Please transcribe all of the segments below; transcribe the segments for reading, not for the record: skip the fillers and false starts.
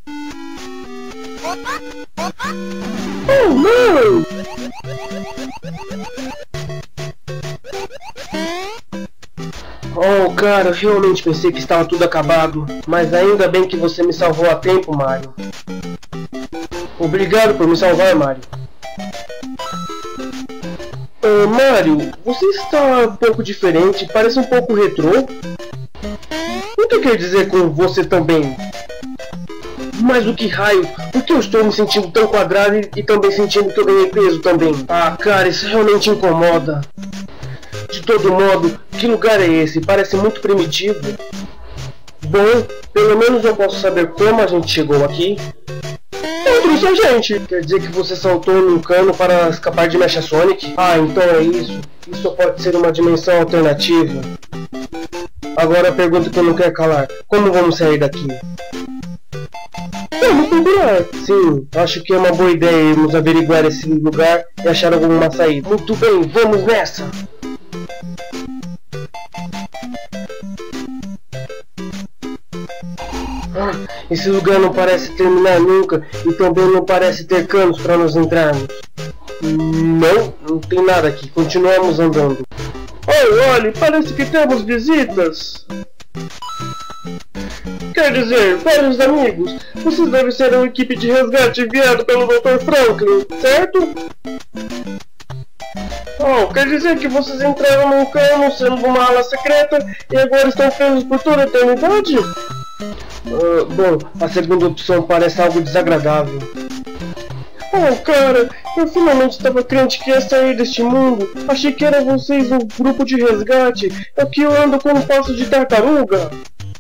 Oh, não! Oh, cara, eu realmente pensei que estava tudo acabado. Mas ainda bem que você me salvou a tempo, Mario. Obrigado por me salvar, Mario. Mario, você está um pouco diferente, parece um pouco retrô. O que quer dizer com você também? Mas o que raio? Por que eu estou me sentindo tão quadrado e também sentindo que eu ganhei peso também? Ah, cara, isso realmente incomoda. De todo modo, que lugar é esse? Parece muito primitivo. Bom, pelo menos eu posso saber como a gente chegou aqui. Eu trouxe a gente. Quer dizer que você saltou num cano para escapar de Mecha Sonic? Ah, então é isso. Isso pode ser uma dimensão alternativa. Agora a pergunta que eu não quero calar. Como vamos sair daqui? Vamos procurar. Sim, acho que é uma boa ideia irmos averiguar esse lugar e achar alguma saída. Muito bem, vamos nessa! Esse lugar não parece terminar nunca e também não parece ter canos para nos entrarmos. Não tem nada aqui. Continuamos andando. Oh, olhe, parece que temos visitas. Quer dizer, vários amigos. Vocês devem ser uma equipe de resgate enviada pelo Dr. Franklin, certo? Oh, quer dizer que vocês entraram num cano sendo uma ala secreta e agora estão presos por toda a eternidade? Bom, a segunda opção parece algo desagradável. Oh, cara, eu finalmente estava crente que ia sair deste mundo. Achei que era vocês um grupo de resgate. É que eu ando com um passo de tartaruga.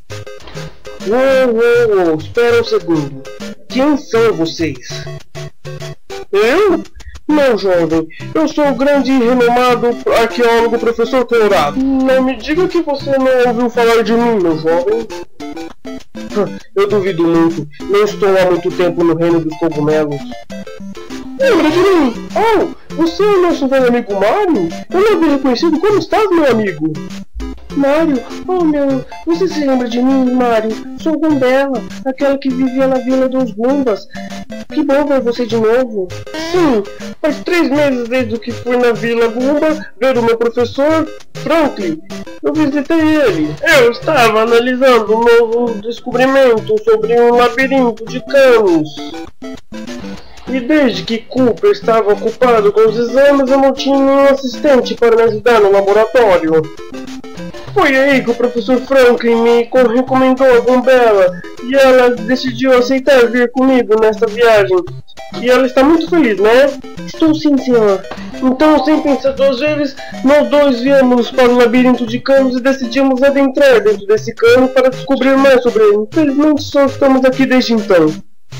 Uou, espera um segundo. Quem são vocês? Eu? Não, jovem. Eu sou o grande e renomado arqueólogo Professor Colorado. Não me diga que você não ouviu falar de mim, meu jovem. Eu duvido muito. Não estou há muito tempo no reino dos cogumelos. Lembra de mim? Oh, você é o nosso velho amigo Mario? Eu não havia reconhecido. Como estás, meu amigo? Mario? Oh, meu... Você se lembra de mim, Mario? Sou Gumbella, aquela que vivia na Vila dos Gumbas. Que bom ver você de novo. Sim, faz 3 meses desde que fui na Vila Gumba ver o meu professor Franklin. Eu visitei ele. Eu estava analisando um novo descobrimento sobre um labirinto de canos. E desde que Cooper estava ocupado com os exames, eu não tinha nenhum assistente para me ajudar no laboratório. Foi aí que o professor Franklin me recomendou a Gumbella e ela decidiu aceitar vir comigo nesta viagem. E ela está muito feliz, né? Estou sim, senhor. Então, sem pensar 2 vezes, nós dois viemos para o labirinto de canos e decidimos adentrar dentro desse cano para descobrir mais sobre ele. Infelizmente, só estamos aqui desde então.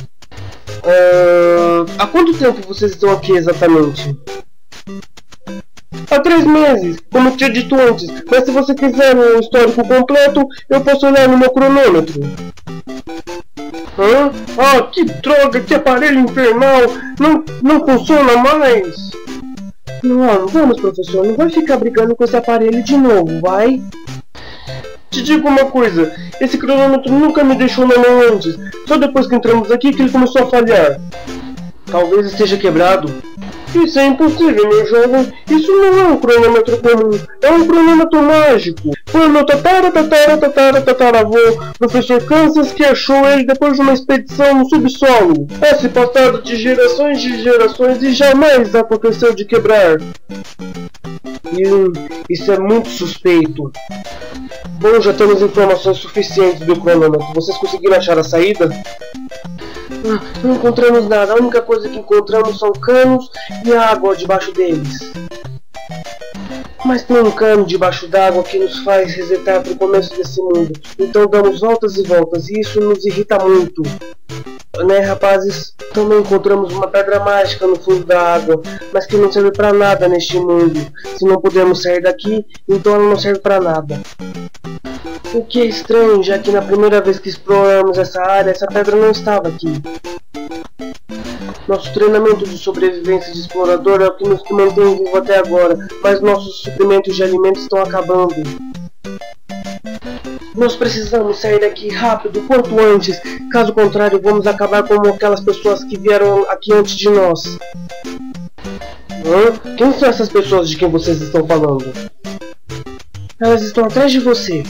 Há quanto tempo vocês estão aqui exatamente? Há 3 meses, como eu tinha dito antes, mas se você quiser um histórico completo, eu posso olhar no meu cronômetro. Hã? Ah, que droga, que aparelho infernal! Não funciona mais! Não, vamos, professor, não vai ficar brigando com esse aparelho de novo, vai? Te digo uma coisa, esse cronômetro nunca me deixou na mão antes, só depois que entramos aqui que ele começou a falhar. Talvez esteja quebrado. Isso é impossível, meu jovem. Isso não é um cronômetro comum. É um cronômetro mágico. Foi o meu tataravô, professor Kansas, que achou ele depois de uma expedição no subsolo. É se passado de gerações e jamais aconteceu de quebrar. Isso é muito suspeito. Bom, já temos informações suficientes do cronômetro. Vocês conseguiram achar a saída? Não encontramos nada. A única coisa que encontramos são canos e água debaixo deles. Mas tem um cano debaixo d'água que nos faz resetar para o começo desse mundo. Então damos voltas e voltas e isso nos irrita muito. Né, rapazes? Também encontramos uma pedra mágica no fundo da água, mas que não serve para nada neste mundo. Se não pudermos sair daqui, então ela não serve para nada. O que é estranho, já que na primeira vez que exploramos essa área, essa pedra não estava aqui. Nosso treinamento de sobrevivência de explorador é o que nos mantém vivo até agora, mas nossos suprimentos de alimentos estão acabando. Nós precisamos sair daqui rápido, quanto antes. Caso contrário, vamos acabar como aquelas pessoas que vieram aqui antes de nós. Quem são essas pessoas de quem vocês estão falando? Elas estão atrás de você.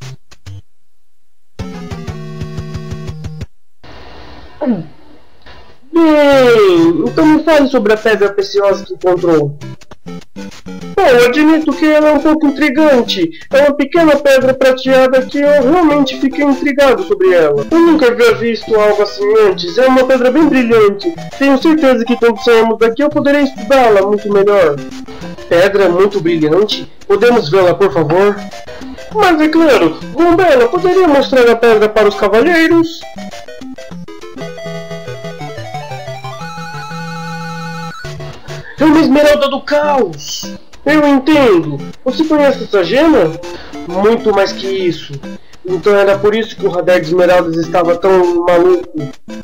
Bem, então me fale sobre a pedra preciosa que encontrou. Bom, eu admito que ela é um pouco intrigante. É uma pequena pedra prateada que eu realmente fiquei intrigado sobre ela. Eu nunca havia visto algo assim antes. É uma pedra bem brilhante. Tenho certeza que quando sairmos daqui eu poderei estudá-la muito melhor. Pedra muito brilhante? Podemos vê-la, por favor? Mas é claro, Gombela, poderia mostrar a pedra para os cavalheiros? É uma esmeralda do caos! Eu entendo! Você conhece essa gema? Muito mais que isso. Então era por isso que o radar de esmeraldas estava tão maluco.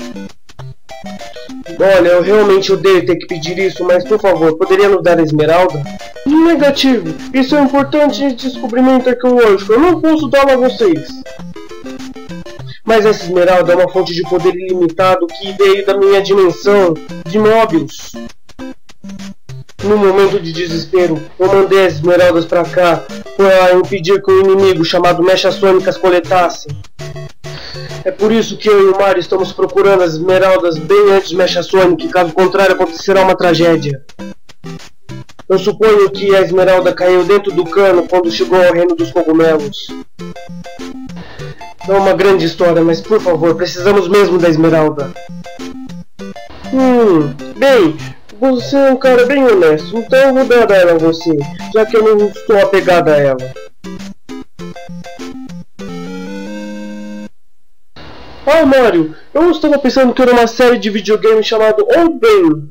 Olha, eu realmente odeio ter que pedir isso, mas por favor, poderia nos dar a esmeralda? Negativo! Isso é um importante descobrimento arqueológico. Eu não posso dá-la a vocês. Mas essa esmeralda é uma fonte de poder ilimitado que veio da minha dimensão de Mobius. No momento de desespero, eu mandei as esmeraldas pra cá para impedir que o inimigo chamado Mechas Sônicas coletasse. É por isso que eu e o Mario estamos procurando as esmeraldas bem antes de Mecha Sonic, caso contrário acontecerá uma tragédia. Eu suponho que a esmeralda caiu dentro do cano quando chegou ao reino dos cogumelos. É uma grande história, mas por favor, precisamos mesmo da esmeralda. Bem... Você é um cara bem honesto, então eu vou dar ela a você, já que eu não estou apegado a ela. Ah, Mario, eu estava pensando que era uma série de videogame chamado Old Ben.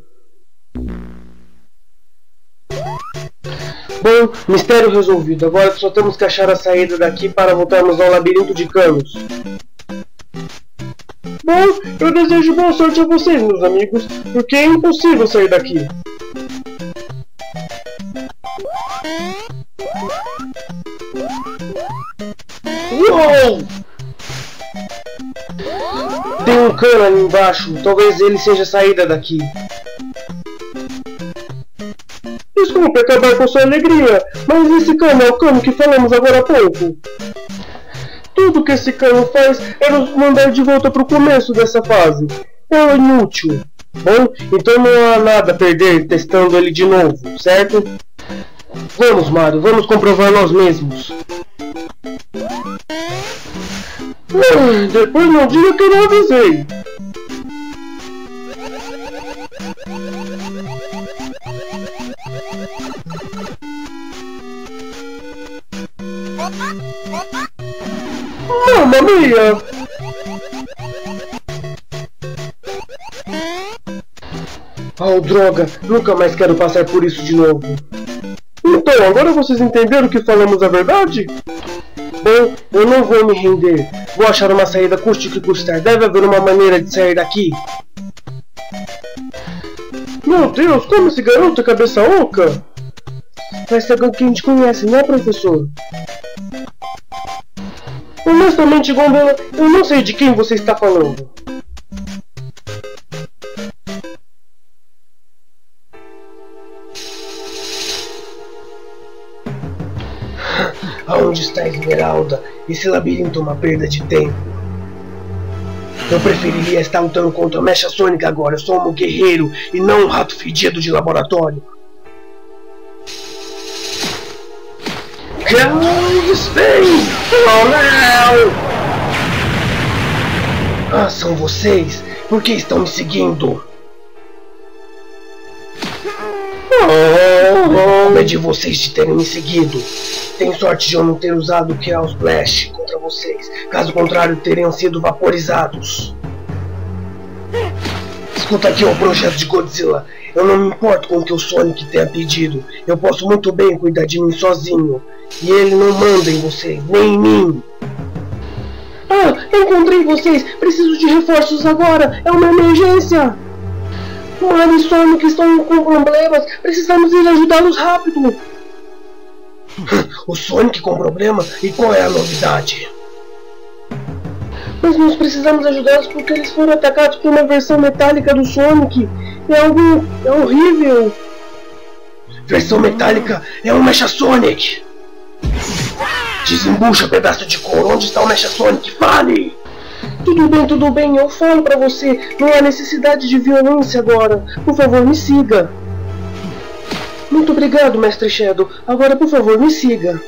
Bom, mistério resolvido. Agora só temos que achar a saída daqui para voltarmos ao labirinto de canos. Bom, eu desejo boa sorte a vocês, meus amigos, porque é impossível sair daqui. Uou! Tem um cano ali embaixo, talvez ele seja a saída daqui. Desculpe acabar com sua alegria, mas esse cano é o cano que falamos agora há pouco. Tudo que esse cano faz é nos mandar de volta para o começo dessa fase. É inútil. Bom, então não há nada a perder testando ele de novo, certo? Vamos, Mario, vamos comprovar nós mesmos. Depois não diga que eu não avisei. Mamma mia! Oh, droga! Nunca mais quero passar por isso de novo. Então, agora vocês entenderam que falamos a verdade? Bom, eu não vou me render. Vou achar uma saída custe o que custar. Deve haver uma maneira de sair daqui. Meu Deus, como esse garoto é cabeça oca? Parece alguém que a gente conhece, né, professor? Honestamente, Gombela, eu não sei de quem você está falando. Aonde está a esmeralda? Esse labirinto é uma perda de tempo. Eu preferiria estar lutando contra a Mecha Sônica agora. Eu sou um guerreiro e não um rato fedido de laboratório. Space! Oh não! Ah, são vocês? Por que estão me seguindo? Como é de vocês de terem me seguido? Tenho sorte de eu não ter usado o Chaos Blast contra vocês. Caso contrário, teriam sido vaporizados. Escuta aqui o projeto de Godzilla. Eu não me importo com o que o Sonic tenha pedido. Eu posso muito bem cuidar de mim sozinho. E ele não manda em vocês, nem em mim. Ah, encontrei vocês. Preciso de reforços agora. É uma emergência. Mario e Sonic estão com problemas. Precisamos ir ajudá-los rápido. O Sonic com problema? E qual é a novidade? Mas nós precisamos ajudá-los porque eles foram atacados por uma versão metálica do Sonic. É horrível. Versão metálica é um Mecha Sonic. Desembucha, pedaço de couro. Onde está o Mecha Sonic? Fale! Tudo bem, eu falo pra você. Não há necessidade de violência agora. Por favor, me siga. Muito obrigado, Mestre Shadow. Agora, por favor, me siga.